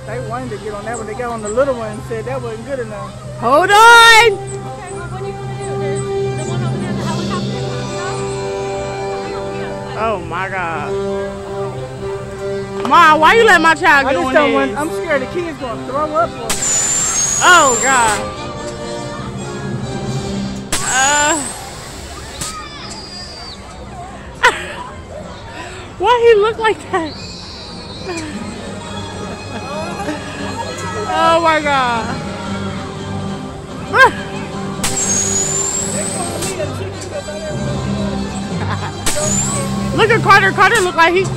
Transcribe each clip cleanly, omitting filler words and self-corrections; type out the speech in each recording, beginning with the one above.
They wanted to get on that one. They got on the little one and said that wasn't good enough. Hold on. Okay, well, what are you going to do? There's the one over there, the helicopter. Oh my God. Mom, why you let my child I get just on don't this? want, I'm scared the kids going to throw up on me. Oh God. Why he look like that? Oh my God. Look at Carter. Carter look like he.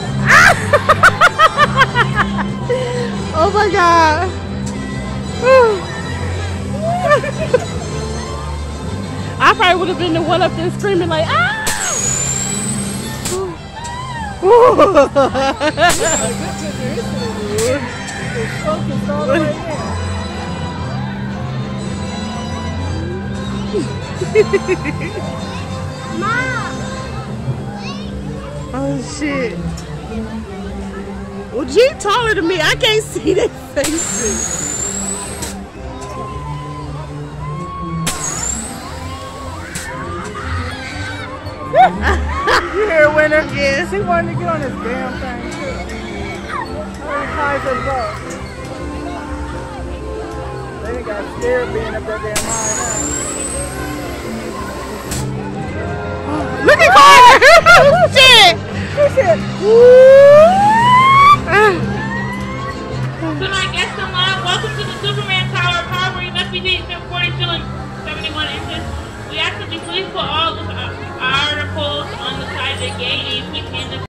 Oh my God. I probably would have been the one up there screaming like, ah! Mom! Oh shit. Well, G taller than me. I can't see their faces. You hear winner? Yeah. She wanted to get on this damn thing too. How high is it go? They done got scared being up that damn high now. Look at Carter! Shit! She said, Tonight, guest online, welcome to the Superman Tower Power, where you must be taking 40 shillings, 71 inches. We ask that you please put all the articles on the side of the gate and you keep hands